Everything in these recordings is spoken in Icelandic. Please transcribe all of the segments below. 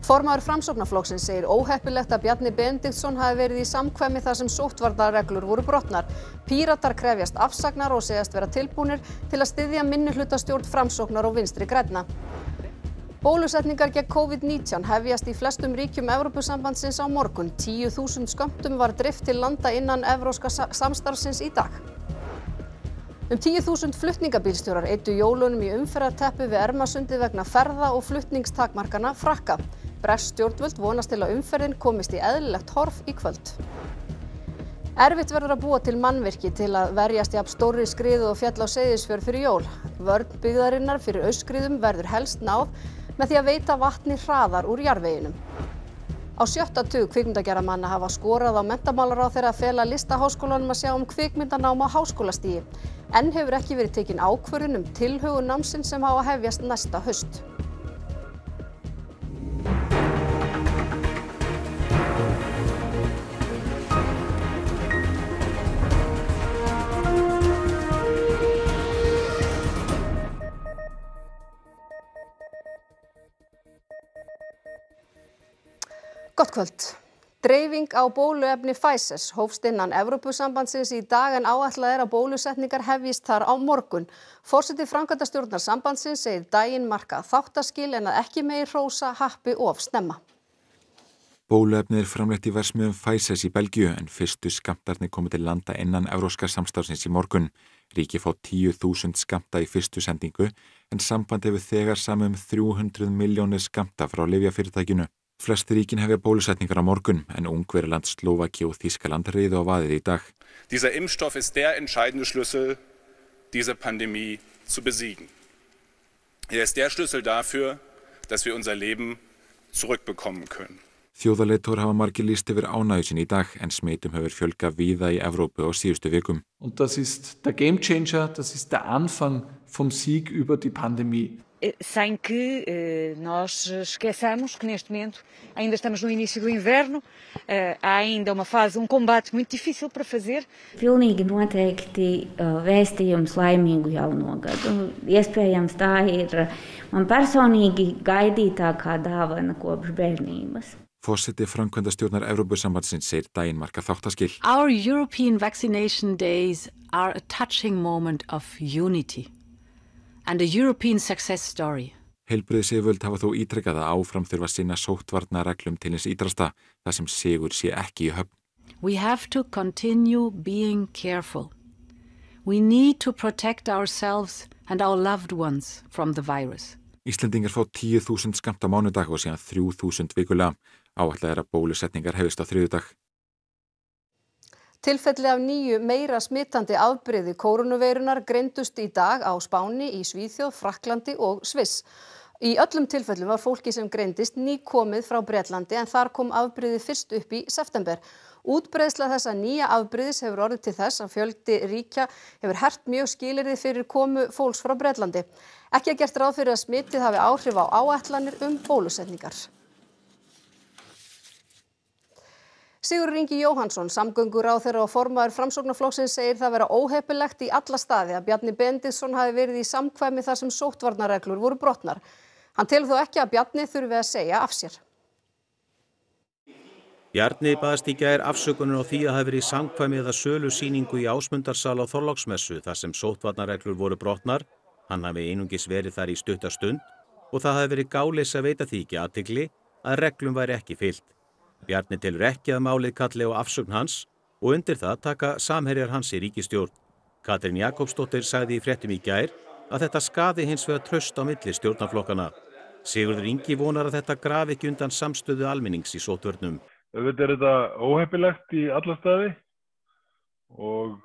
Formaður Framsóknarflokksins segir óheppilegt að Bjarni Benediktsson hafi verið í samkvæmi þar sem sóttvarnareglur voru brotnar. Píratar krefjast afsagnar og segjast vera tilbúnir til að styðja minnihlutastjórn Framsóknar og Vinstri grænna. Bólusetningar gegn COVID-19 hefjast í flestum ríkjum Evrópusambandsins á morgun. 10.000 skömmtum var dreift til landa innan evrópska samstarfsins í dag. 10.000 flutningabílstjórar eyddu jólunum í umferðarteppu við Ermarsundið vegna ferða- og flutningstakmarkana Frakka. Bresk stjórnvöld vonast til að umferðin komist í eðlilegt horf í kvöld. Erfitt verður að búa til mannvirki til að verjast jafn stórri skriðu og féll á Seyðisfjörð fyrir jól. Vörn byggðarinnar fyrir aurskriðum verður helst náð með því að veita vatni hraðar úr jarðveginum. Á 6. tug kvikmyndagerðarmanna hafa skorað á menntamálaráðherra að fela Listaháskólanum að sjá kvikmyndanám á háskólastigi. Enn hefur ekki verið tekin ákvörðun tilhögun námsins sem á að hefjast næsta haust. Gott kvöld. Dreifing á bóluefni Pfizer hófst innan Evrópusambandsins í dag en áætlað að bólusetningar hefjist þar á morgun. Forseti framkvæmdastjórnar sambandsins segir daginn marka þáttaskil en að ekki megi hrósa happi of snemma. Bóluefnið framleitt í verksmiðjum Pfizer í Belgíu en fyrstu skammtarnir komu til landa innan evrópska samstarfsins í morgun. Ríki fá 10.000 skammta í fyrstu sendingu en samband hefur þegar samið 300 milljónir skammta frá lyfjafyrirtækinu. Flest ríkin hefja bólusetningar á morgun en Ungverjaland, Slóvakía og Þýskaland riðu á vaðið í dag. Dieser Impfstoff ist der entscheidende Schlüssel, diese Pandemie zu besiegen. Ist der Schlüssel dafür, dass wir unser Leben zurückbekommen können. Þjóðarleiðtogar hafa margir lýst yfir ánægju sinni í dag en smitum hefur fjölgað víða í Evrópu á síðustu vikum. Und das ist der Gamechanger, das ist der Anfang vom Sieg über die Pandemie. Sem que nós esqueçamos que neste momento ainda estamos no início do inverno, há ainda uma fase, combate muito difícil para fazer. Pilnīgi noteikti vēstījums laimīgu jauno gadu. Iespējams tā ir man personīgi gaidītākā dāvana kopš bērnības. Forseti framkvæmdastjórnar Evrópusambandsins segir daginn marka þáttaskil. Our European vaccination days are a touching moment of unity. And a European success story. Heilbrigðisyfirvöld hafa þó ítrekað að áfram þurfa að sinna sóttvarnareglum til hins ítrasta, þar sem sigur sé ekki í höfn. We have to continue being careful. We need to protect ourselves and our loved ones from the virus. Íslendingar fá 10.000 skammt á mánudag og síðan 3.000 vikulega. Áætlað að bólusetningar hefjist á þriðjudag. Tilfelli af nýju meira smitandi afbrigði kórónuveirunar greindust í dag á Spáni, í Svíþjóð, Frakklandi og Sviss. Í öllum tilfellum var fólki sem greindist nýkomið frá Bretlandi en þar kom afbrigði fyrst upp í september. Útbreiðsla þessa nýja afbrigðis hefur orðið til þess að fjöldi ríkja hefur hert mjög skilyrði fyrir komu fólks frá Bretlandi. Ekki er gert ráð fyrir að smitið hafi áhrif á áætlanir bólusetningar. Sigurður Ingi Jóhannsson, samgönguráðherra og formaður Framsóknarflokksins segir það vera óheppilegt í alla staði að Bjarni Benediktsson hafi verið í samkvæmi þar sem sóttvarnareglur voru brotnar. Hann telur þó ekki að Bjarni þurfi að segja af sér. Bjarni baðst í gær afsökunar á því að hafi verið í samkvæmi eða sölusýningu í Ásmundarsal á Þorláksmessu þar sem sóttvarnareglur voru brotnar. Hann hafi einungis verið þar í stutta stund og það hafi verið gáleysi að veita því ekki athygli að reglum væri ekki fylgt. Bjarni telur ekki að málið kalli á afsögn hans og undir það taka samherjar hans í ríkisstjórn. Katrín Jakobsdóttir sagði í fréttum í gær að þetta skaði hins vegar traust á milli stjórnarflokkana. Sigurður Ingi vonar að þetta grafi ekki undan samstöðu almennings í sóttvörnum. Auðvitað er þetta óheppilegt í alla staði og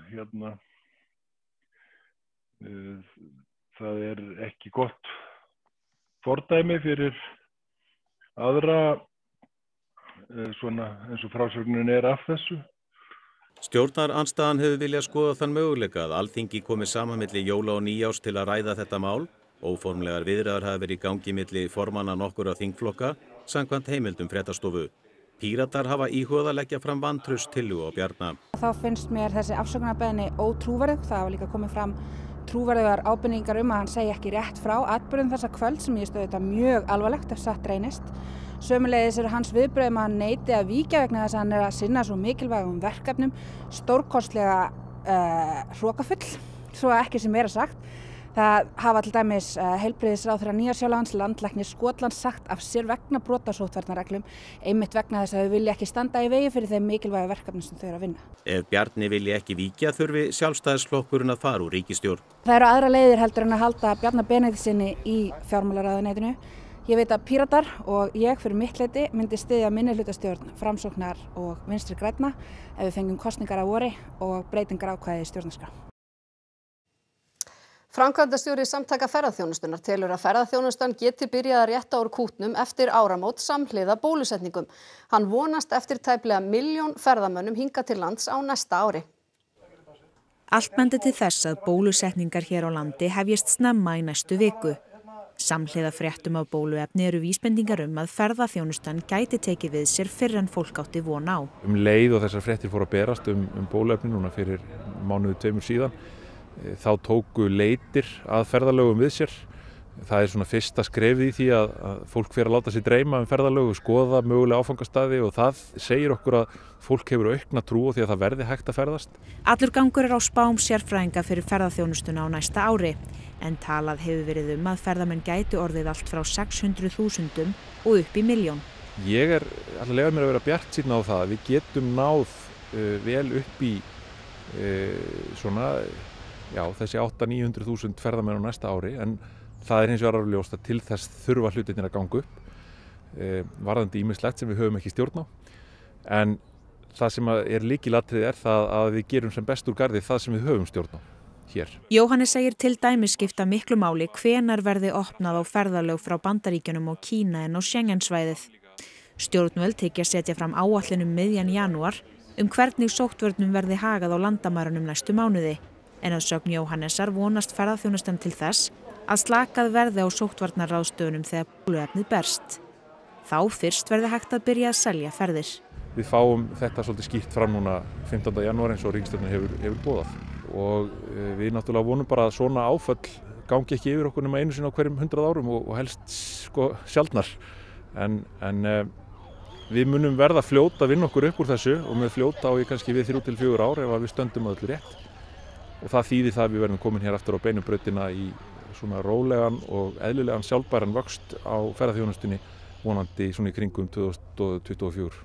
það er ekki gott fordæmi fyrir aðra svona eins og frásögnin er af þessu. Stjórnarandstaðan hefur viljað skoða þann möguleika að Alþingi komi saman milli jóla og nýjárs til að ræða þetta mál. Óformlegar viðræður hafa verið í gangi milli formanna nokkurra þingflokka samkvæmt heimildum fréttastofu. Píratar hafa íhugað að leggja fram vantrauststillögu á Bjarna. Þá finnst mér þessi afsökunarbeiðni ótrúverðug. Það hafa líka komið fram trúverðugar ábendingar að hann segi ekki rétt frá atburðum þessa kvöld sem ég stöðu þetta mjög alvarlegt ef satt reynist. Sömuleiðis eru hans viðbrögð að hann neiti að víkja vegna þess að hann að sinna svo mikilvægum verkefnum, stórkostlega hrokafull, svo ekki sem meira sagt. Það hafa til dæmis heilbrigðisráðherra Nýja-Sjálands, landlæknir Skotlands sagt af sér vegna brota á sóttvarnareglum, einmitt vegna þess að þau vilja ekki standa í vegi fyrir þeim mikilvægu verkefnum sem þau eru að vinna. Ef Bjarni vilji ekki víkja þurfi Sjálfstæðisflokkurinn að fara úr ríkisstjórn. Það eru aðra leiðir heldur en að halda Bjarna Benediktssyni í fjármálaráðuneytinu. Ég veit að Píratar og ég fyrir mitt leyti myndi styðja minnihlutastjórn Framsóknar og Vinstri grænna ef við fengjum kosningar að vori og breytingar ákvæði í stjórnarskrá. Framkvæmdastjóri Samtaka ferðaþjónustunnar telur að ferðaþjónustan geti byrjað að rétta úr kútnum eftir áramót samhliða bólusetningum. Hann vonast eftir tæplega 1 milljón ferðamönnum hingað til lands á næsta ári. Allt bendir til þess að bólusetningar hér á landi hefjist snemma í næstu viku. Samhliða fréttum af bóluefni eru vísbendingar að ferðaþjónustan gæti tekið við sér fyrr en fólk átti von á. Leið og þessar fréttir fóru að berast bóluefni núna fyrir mánuði 2 síðan. Þá tóku leitir að ferðalögum við sér. Það er svona fyrsta skrefið í því að fólk fer að láta sig dreyma ferðalög og skoða mögulega áfangastaði og það segir okkur að fólk hefur aukna trú á því að það verði hægt að ferðast. Allur gangur er á spám sérfræðinga fyrir ferðaþjónustuna á næsta ári, en talað hefur verið að ferðamenn gætu orðið allt frá 600.000 og upp í 1 milljón. Ég er að leyfa mér að vera bjartsýnn á það að við getum náð vel upp í þessi 800.000–900.000 ferðamenn á næsta ári, en það er hins vegar alveg ljóst að til þess þurfa hlutirnir að ganga upp, varðandi ýmislegt sem við höfum ekki stjórn á. En það sem er lykilatriði er það að við gerum sem best úr garði það sem við höfum stjórn á hér. Jóhannes segir til dæmis skipta miklu máli hvenær verði opnað á ferðalög frá Bandaríkjunum og Kína en á Schengen-svæðið. Stjórnvöld hyggja setja fram áætlun miðjan janúar hvernig sóttvörnum verði hagað á landamærunum næstu mánuði. En að sögn Jóhannesar vonast ferðaþjónustan til þess að slakað verði á sóttvarnaráðstöfunum þegar bóluefnið berst. Þá fyrst verði hægt að byrja að selja ferðir. Við fáum þetta svolítið skýrt fram núna 15. janúar eins og ríkisstjórnin hefur boðað. Og við náttúrulega vonum bara að svona áföll gangi ekki yfir okkur nema einu sinni á hverjum 100 árum og helst sjaldnar. En við munum verða fljóta að vinna okkur upp úr þessu og með fljóta á ég kannski við 3 til 4 ár ef við stöndum að öllu rétt. Og það þýðir það að við verðum komin hér aftur á beinu brautina í svona rólegan og eðlilegan sjálfbæran vöxt á ferðaþjónustunni vonandi svona í kringum 2024.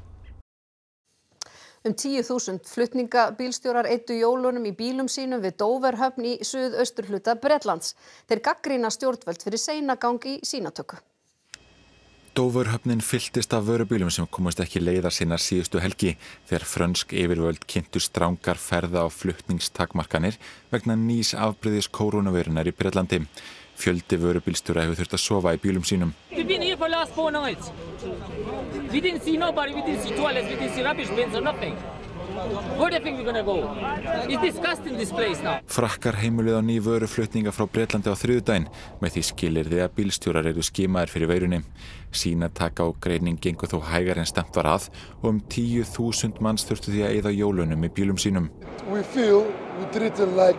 10.000 flutningabílstjórar eyddu jólunum í bílum sínum við Dover-höfn í suðausturhluta Bretlands. Þeir gagnrýna stjórnvöld fyrir seinagang í sýnatöku. Dover-höfnin fylltist af vörubílum sem komast ekki leiðar sinnar síðustu helgi þegar frönsk yfirvöld kynntu strangar ferða- og flutningstakmarkanir vegna nýs afbrigðis kórónuveirunnar í Bretlandi. Fjöldi vörubílstjóra hefur þurft að sofa í bílum sínum. We've been here for the last 4 nights. We didn't see nobody, we didn't see toilets, we didn't see rubbish bins or nothing. Where do you think we're gonna go? It's disgusting this place now. Frakkar heimilið á ný vöruflutninga frá Bretlandi á þriðjudaginn með því skilyrði að bílstjórar eru skimaðir fyrir veirunni. Sýnataka og greining gengur þó hægar en stefnt var að og 10.000 manns þurftu því að eyða jólunum í bílum sínum. We feel we treat them like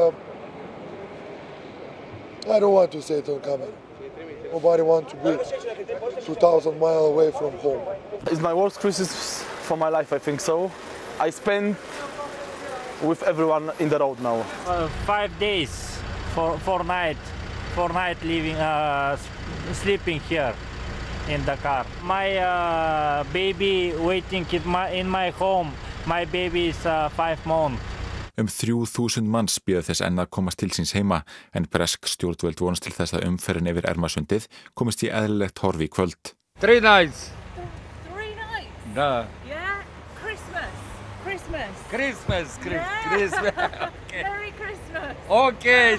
I don't want to say it on camera. Nobody wants to be 2,000 miles away from home. It's my worst Christmas for my life, I think so. I spend with everyone in the road now. 5 days, 4 nights living, sleeping here in the car. My baby waiting in my home. My baby is 5 months. 3.000 manns bíða þess enn að komast til síns heima en bresk stjórnvöld vonast til þess að umferðin yfir Ermarsundið komist í eðlilegt horf í kvöld. 3 nights. 3 nights? Yeah. Yeah? Christmas. Christmas. Yeah. Christmas. Okay. Merry Christmas. Okay.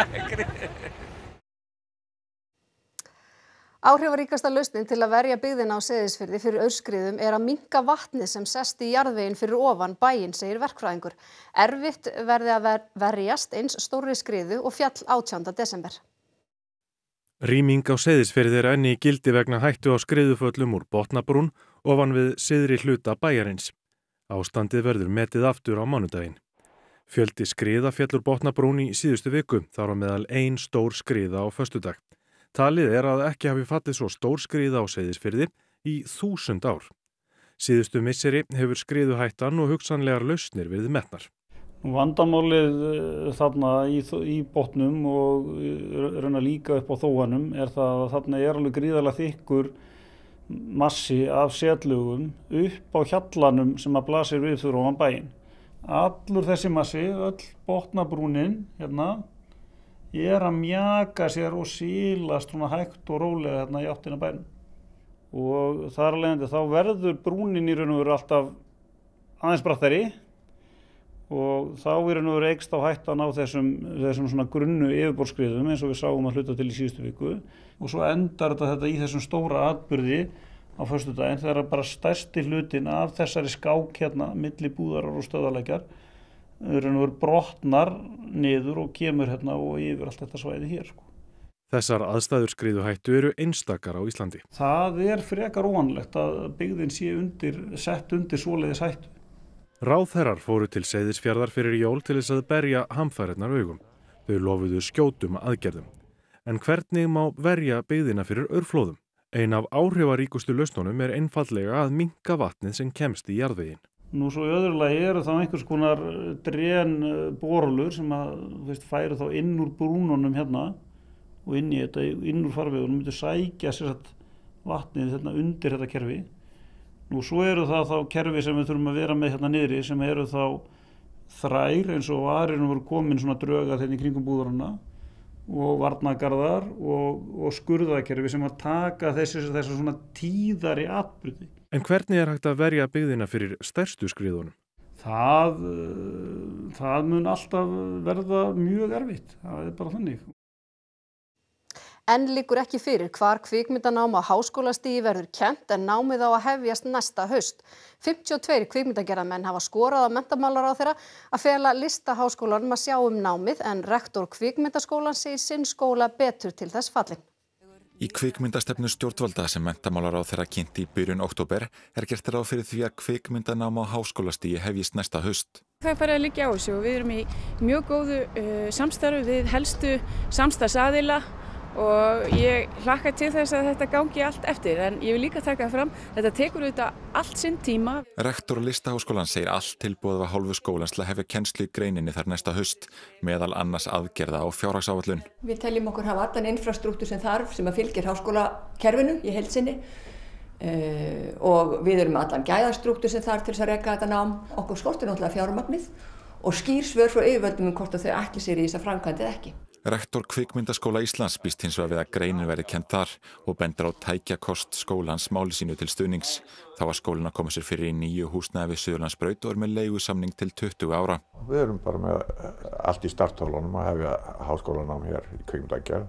Áhrifaríkasta lausnin til að verja byggðina á Seyðisfirði fyrir aurskriðum er að minnka vatnið sem sest í jarðveginn fyrir ofan bæinn, segir verkfræðingur. Erfitt verði að verjast eins stórri skriðu og fjall 18. desember. Rýming á Seyðisfirði er enn í gildi vegna hættu á skriðuföllum úr Botnabrún ofan við syðri hluta bæjarins. Ástandið verður metið aftur á mánudaginn. Fjöldi skriða féll úr Botnabrún í síðustu viku, þar á meðal ein stór skriða á föstudag. Talið er að ekki hafi fallið svo stór skriða á Seyðisfirði í 1000 ár. Síðustu misseri hefur skriðuhættan og hugsanlegar lausnir verið metnar. Vandamálið þarna í botnum og rauna líka upp á þóanum það að þarna alveg gríðarlega þykkur massi af setlögum upp á hjallanum sem að blasir við fyrir ofan bæinn. Allur þessi massi, öll botnabrúnin hérna, að mjaka sér og sílast svona hægt og rólega hérna í áttina að bænum. Og þar af leiðandi þá verður brúnin í raun og veru alltaf aðeins brattari og þá í raun og veru eykst á hættan á þessum svona grunnu yfirborðsskriðum eins og við sáum að hluta til í síðustu viku og svo endar þetta í þessum stóra atburði á föstudaginn þegar bara stærsti hlutin af þessari skák hérna milli Búðarar og Stöðvarlækjar í raun og veru brotnar niður og kemur hérna og yfir allt þetta svæði hér sko. Þessar aðstæður skriðuhættu eru einstakar á Íslandi. Það frekar óvanalegt að byggðin sé sett undir svoleiðis hættu. Ráðherrar fóru til Seyðisfjarðar fyrir jól til þess að berja hamfarirnar augum. Þau lofuðu skjótum aðgerðum. En hvernig má verja byggðina fyrir aurflóðum? Ein af áhrifaríkustu lausnunum einfaldlega að minnka vatnið sem kemst í jarðveginn. Nú svo í öðru lagi þá einhvers konar drenborholur sem færu þá inn úr brúnunum hérna og inn úr farvegunum myndu sækja vatnið hérna undir þetta kerfi. Nú svo það þá kerfi sem við þurfum að vera með hérna niðri sem þá þrær eins og varinn voru komin svona drögar hérna í kringum búðarana og varnargarðar og skurðakerfi sem að taka þessi svona tíðari atburði. En hvernig hægt að verja byggðina fyrir stærstu skriðunum? Það mun alltaf verða mjög erfitt. Það bara þannig. Enn liggur ekki fyrir hvar kvikmyndanám á háskólastigi verður kennt en námið á að hefjast næsta haust. 52 kvikmyndagerðarmenn hafa skorað á menntamálaráðherra að fela Listaháskólanum að sjá námið en rektor kvikmyndaskólans segir sinn skóla betur til þess fallinn. Í kvikmyndastefnu stjórnvalda sem menntamálaráðherra kynnti í byrjun október gert ráð fyrir því að kvikmyndanám á háskólastigi hefjist næsta haust. Það farið að liggja á þessu og við erum í mjög góðu samstarfi við helstu samstarfsaðila og ég hlakka til þess að þetta gangi allt eftir en ég vil líka taka fram þetta tekur auðvitað allt sinn tíma. Rektor Listaháskólans segir allt tilboð af hálfu skólans til að hefja kennslu í greininni þar næsta haust, meðal annars aðgerða og fjárhagsáætlun. Við teljum okkur hafa allan infrastruktúr sem þarf sem að fylgir háskólakerfinu í heild sinni og við erum allan gæðastruktúr sem þarf til þess að reka þetta nám. Okkur skortir náttúrulega fjármagnið og skýr svör frá yfirvöldum hvort að þau ætli sér í þessa framkvæmd eða ekki. Rektor Kvikmyndaskóla Íslands býst hins vegar við að greinin verði kennd þar og bendir á tækjakost skólans máli sínu til stuðnings. Þá var skólinn að koma sér fyrir í nýju húsnæði við Suðurlandsbraut og með leigusamning til 20 ára. Við erum bara með allt í starthólunum að hefja háskólanám hér í kvikmyndagerð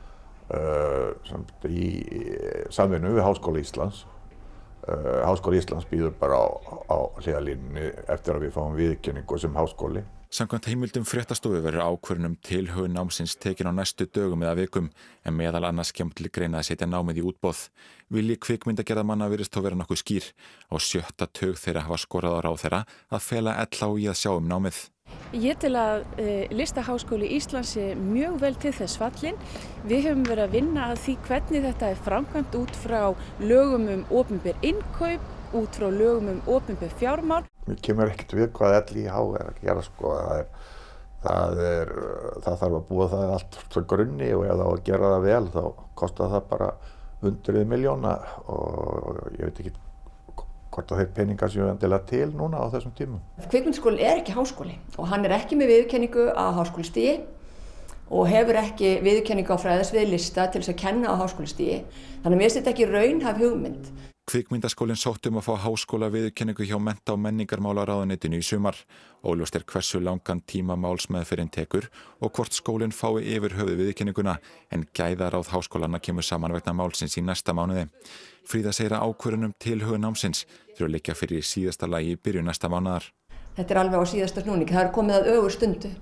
í samvinnu við Háskóla Íslands. Háskóli Íslands býður bara á hliðarlínunni eftir að við fáum viðurkenningu sem háskóli. Samkvæmt heimildum fréttastofu verður ákvörðun tilhögun námsins tekin á næstu dögum eða vikum en meðal annars kemur til greina að setja námið í útboð. Vilji kvikmyndagerðarmanna virðist þó vera nokkuð skýr. Á 7. tug þeirra hafa skorað á ráðherra að fela LHÍ að sjá námið. Ég tel að Listaháskóli Íslands sé mjög vel til þess fallinn. Við höfum verið að vinna að því hvernig þetta framkvæmt út frá lögum opinber innkaup, út frá lögum opinber fjármál. Mér kemur ekkert við hvað LHÍ að gera sko. Það þarf að búa það allt frá grunni og ef það á að gera það vel þá kostar það bara 100 milljóna og ég veit ekki hvort að þeir peningar séu endilega til núna á þessum tímum. Kvikmyndaskólinn ekki háskóli og hann ekki með viðurkenningu á háskólastigi og hefur ekki viðurkenningu á fræðasviði lista til þess að kenna á háskólastigi. Þannig að mér finnst þetta ekki raunhæf hugmynd. Kvikmyndaskólinn sótti að fá háskóla viðurkenningu hjá mennta- og menningarmálaráðuneytinu í sumar. Óljóst hversu langan tíma málsmeðferðin tekur og hvort skólinn fái yfir höfuð viðurkenninguna en gæðaráð háskólanna kemur saman vegna málsins í næsta mánuði. Fríða segir að ákvörðun tilhögun námsins þurfi að liggja fyrir í síðasta lagi í byrjun næsta mánaðar. Þetta alveg á síðasta snúning. Það komið að ögur stundu.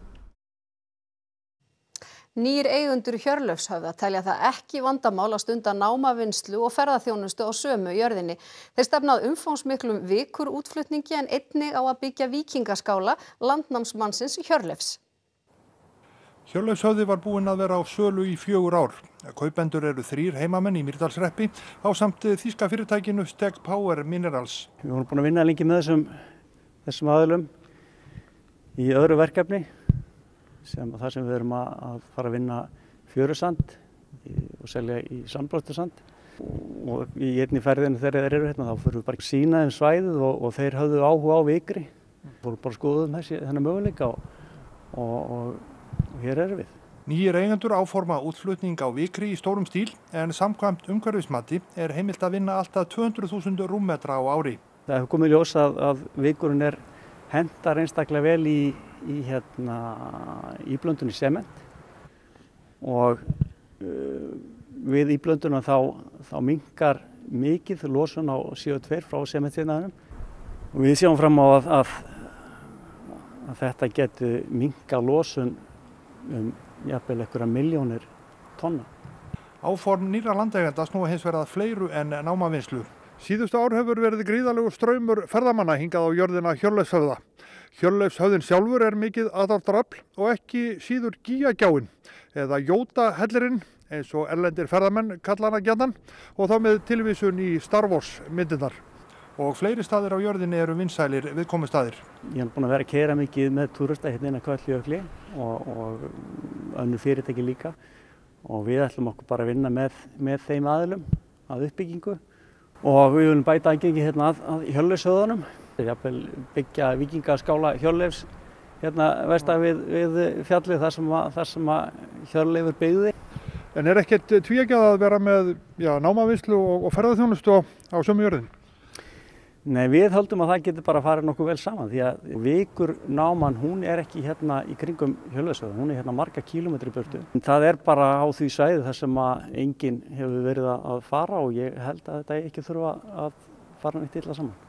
Nýir eigendur Hjörleifshöfða telja það ekki vandamál að stunda námavinnslu og ferðaþjónustu á sömu jörðinni. Þeir stefna að umfangsmiklum vikurútflutningi en einnig á að byggja víkingaskála landnámsmannsins Hjörleifs. Hjörleifshöfði var búinn að vera á sölu í 4 ár. Kaupendur eru 3 heimamenn í Mýrdalshreppi ásamt þýska fyrirtækinu Steg Power Minerals. Við vorum búin að vinna lengi með þessum aðilum í öðru verkefni þar sem við erum að fara að vinna fjörusand og selja í sandblástusand. Og í einni ferðinu þegar þeir eru hérna þá fyrir við bara að sýna svæðið og þeir höfðu áhuga á Vikri. Við vorum bara að skoða þennan möguleika og hér erum við. Nýjir eigendur áforma útflutning á Vikri í stórum stíl en samkvæmt umhverfismati er heimilt að vinna alltaf 200.000 rúmmetra á ári. Það hefur komið ljós að Vikurinn hentar einstaklega vel í íblöndun í sement og við íblönduna þá minnkar mikið losun á CO2 frá sementsiðnaðinum og við sjáum fram á að þetta geti minnkað losun jafnvel einhverja milljónir tonna. Áform nýrra landeigenda snúa hins vegar að fleiru en námavinnslu. Síðustu ár hefur verið gríðarlegur straumur ferðamanna hingað á jörðina Hjörleifshöfða. Hjörleifshöfðin sjálfur er mikið aðdráttarafl og ekki síður Gígagjáin eða Jótahellirinn eins og erlendir ferðamenn kalla hana gjarnan og þá með tilvísun í Star Wars myndirnar. Og fleiri staðir á jörðinni eru vinsælir viðkomustaðir. Ég hef búin að vera að keyra mikið með túrista hérna inn að Kötlujökli og önnur fyrirtæki líka og við ætlum okkur bara að vinna með þeim aðilum að uppbyggingu og við viljum bæta aðgengi hérna að Hjörleifshöfðunum. Jafnvel byggja vikingaskála Hjörleifs hérna vestan við fjallið þar sem Hjörleifur byggði. En er ekkert tvíeggjað að vera með námavinnslu og ferðaþjónustu á sömu jörðinni? Nei, við höldum að það getur bara farið nokkuð vel saman því að Vikurnáman hún er ekki hérna í kringum Hjörleifshöfða, hún er hérna marga kílómetri í burtu. Það er bara á því svæði þar sem enginn hefur verið að fara og ég held að þetta ekki þurfa að fara neitt illa saman.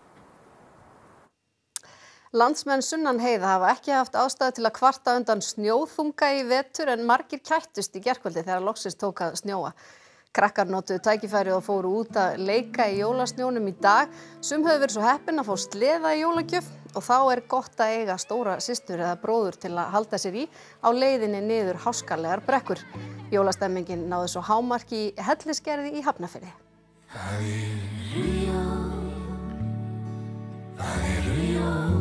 Landsmenn sunnan heiða hafa ekki haft ástæðu til að kvarta undan snjóþunga í vetur en margir kættust í gærkvöldi þegar loksins tók að snjóa. Krakkar notuðu tækifærið og fóru út að leika í jólasnjónum í dag. Sum höfðu verið svo heppin að fá sleða í jólagjöf og þá er gott að eiga stóra systur eða bróður til að halda sér í á leiðinni niður háskalegar brekkur. Jólastemmingin náði svo hámarki í Hellisgerði í Hafnarfirði. Það eru jól.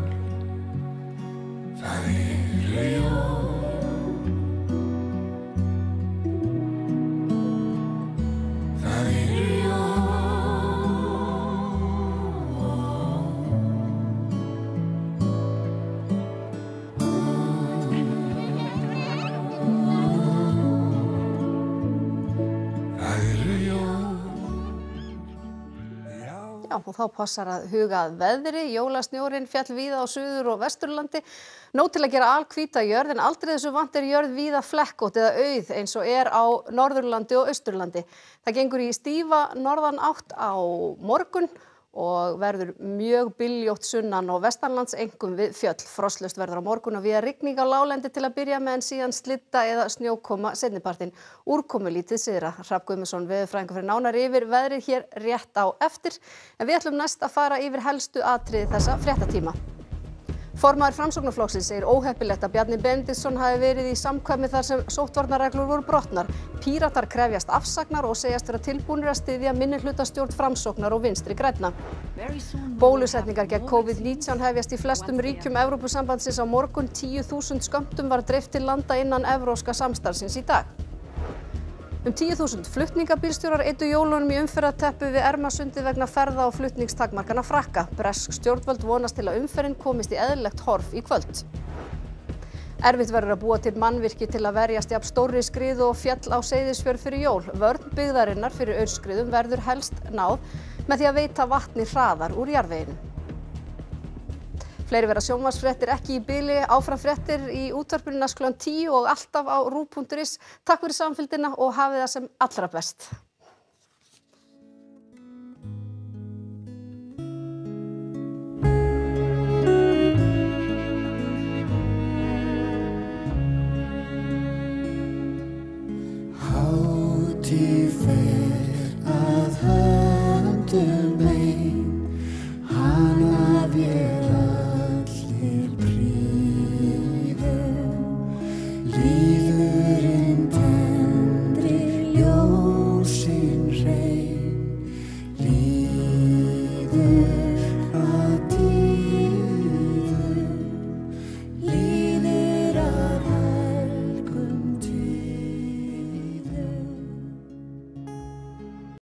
Og þá passar að huga að veðri. Jólasnjórinn féll víða á Suður- og Vesturlandi. Nóg til að gera alhvíta jörð en aldrei þessu vant jörð víða flekkótt eða auð eins og er á Norðurlandi og Austurlandi. Það gengur í stífa norðan átt á morgun og verður mjög byljótt sunnan og vestanlands einkum við fjöll. Frostlaust verður á morgun og víða rigning á láglendi til að byrja með en síðan slydda eða snjókoma seinnipartinn. Úrkomulítið syðra. Hrafn Guðmundsson veðurfræðingur fyrir nánar yfir veðrið hér rétt á eftir. En við ætlum næst að fara yfir helstu atriði þessa fréttatíma. Formaður Framsóknarflokksins segir óheppilegt að Bjarni Benediktsson hafi verið í samkvæmi þar sem sóttvarnareglur voru brotnar. Píratar krefjast afsagnar og segjast vera tilbúnir að styðja minnihlutastjórn Framsóknar og Vinstri grænna. Bólusetningar gegn COVID-19 hefjast í flestum ríkjum Evrópusambandsins á morgun. 10.000 skömmtum var dreift til landa innan evrópska samstarfsins í dag. 10.000 flutningabílstjórar eyddu jólunum í umferðarteppu við Ermarsundið vegna ferða- og flutningstakmarkana frakka. Bresk stjórnvöld vonast til að umferðin komist í eðlilegt horf í kvöld. Erfitt verður að búa til mannvirki til að verjast jafn stórri skriðu og féll á Seyðisfjörð fyrir jól. Vörn byggðarinnar fyrir aurskriðum verður helst náð með því að veita vatni hraðar úr jarðveginum. Fleiri verða sjónvarpsfréttir ekki í bili. Áfram fréttir í útvarpinu næst klukkan 10 og alltaf á ruv.is. Takk fyrir samfylgdina og hafið það sem allra best.